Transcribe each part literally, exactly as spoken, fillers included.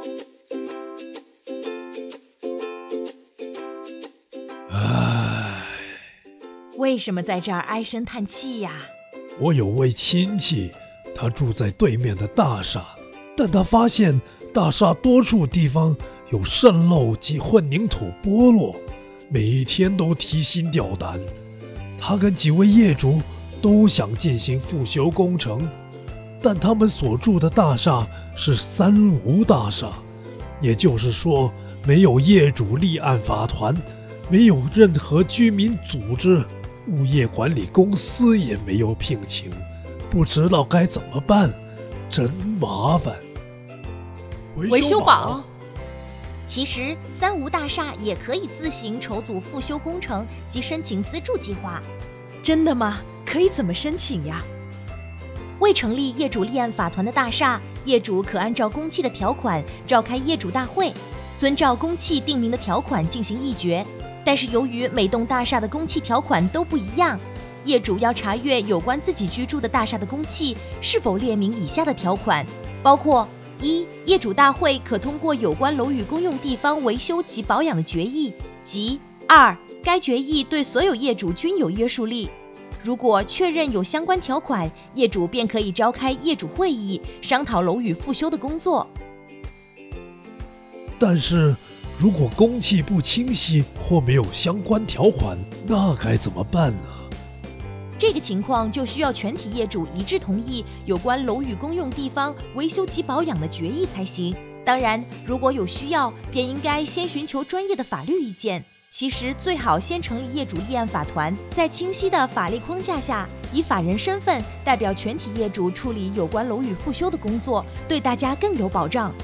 唉， 为什么在这儿唉声叹气呀？ 我有位亲戚，他住在对面的大厦，但他发现大厦多处地方有渗漏及混凝土剥落，每天都提心吊胆。他跟几位业主都想进行复修工程，但他们所住的大厦是三无大厦，也就是说没有业主立案法团，没有任何居民组织，物业管理公司也没有聘请，不知道该怎么办，真麻烦。 维修宝， 其实三无大厦也可以自行筹组复修工程及申请资助计划。 真的吗？可以怎么申请呀？ 未成立业主立案法团的大厦，业主可按照公契的条款召开业主大会，遵照公契定明的条款进行议决。但是由于每栋大厦的公契条款都不一样，业主要查阅有关自己居住的大厦的公契是否列明以下的条款，包括：一、业主大会可通过有关楼宇公用地方维修及保养的决议，及二、该决议对所有业主均有约束力。如果确认有相关条款，业主便可以召开业主会议，商讨楼宇复修的工作。 但是如果公契不清晰或没有相关条款，那该怎么办呢？ 这个情况就需要全体业主一致同意有关楼宇公用地方维修及保养的决议才行。当然，如果有需要，便应该先寻求专业的法律意见。其实最好先成立业主立案法团，在清晰的法律框架下，以法人身份代表全体业主处理有关楼宇复修的工作，对大家更有保障。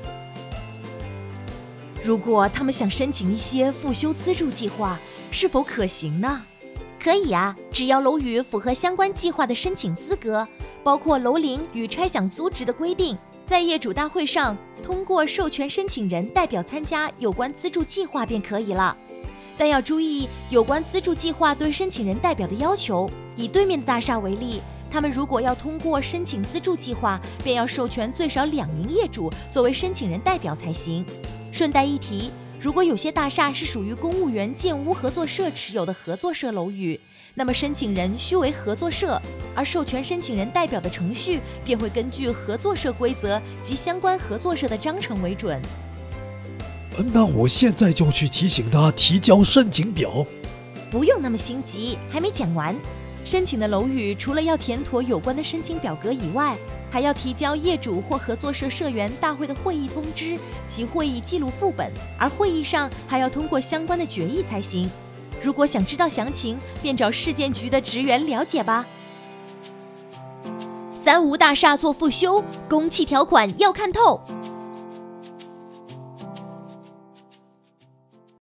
如果他们想申请一些复修资助计划，是否可行呢？ 可以啊，只要楼宇符合相关计划的申请资格，包括楼龄与拆享租值的规定，在业主大会上通过授权申请人代表参加有关资助计划便可以了。但要注意有关资助计划对申请人代表的要求。以对面的大厦为例，他们如果要通过申请资助计划，便要授权最少两名业主作为申请人代表才行。顺带一提，如果有些大厦是属于公务员建屋合作社持有的合作社楼宇，那么申请人须为合作社，而授权申请人代表的程序便会根据合作社规则及相关合作社的章程为准。 那我现在就去提醒他提交申请表。 不用那么心急，还没讲完。申请的楼宇除了要填妥有关的申请表格以外，还要提交业主或合作社社员大会的会议通知及会议记录副本，而会议上还要通过相关的决议才行。如果想知道详情，便找市建局的职员了解吧。三无大厦做复修，公契条款要看透。